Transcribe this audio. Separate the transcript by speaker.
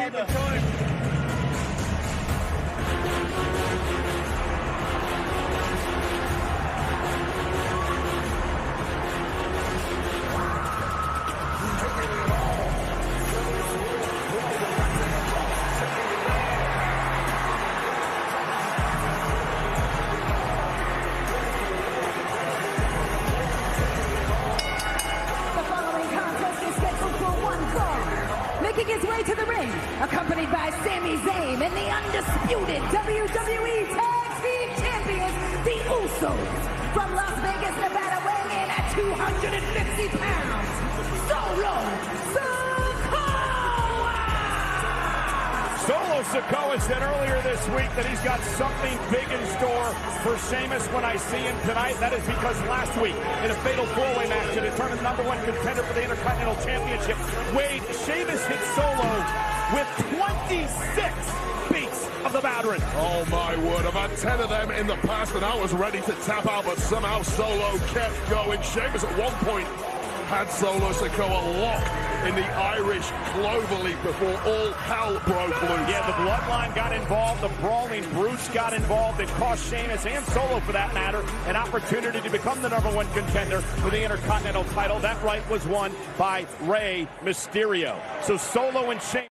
Speaker 1: second time.
Speaker 2: Making his way to the ring, accompanied by Sami Zayn and the undisputed WWE Tag Team Champions, the Usos. From Las Vegas, Nevada, weighing in at 250 pounds, Solo Sikoa!
Speaker 1: Solo Sikoa said earlier this week that he's got something big in store for Sheamus when I see him tonight. That is because last week, in a fatal four-way match to determine the #1 contender for the Intercontinental Championship, Sheamus hit Solo with 26 beats of the Bowdrin.
Speaker 3: Oh my word, I've had 10 of them in the past and I was ready to tap out, but somehow Solo kept going. Sheamus at one point had Solo Sikoa locked in the Irish globally before all hell broke loose.
Speaker 1: Yeah, the Bloodline got involved, the Brawling Brutes got involved. It cost Sheamus and Solo, for that matter, an opportunity to become the #1 contender for the Intercontinental title. That right was won by Rey Mysterio. So Solo and Sheamus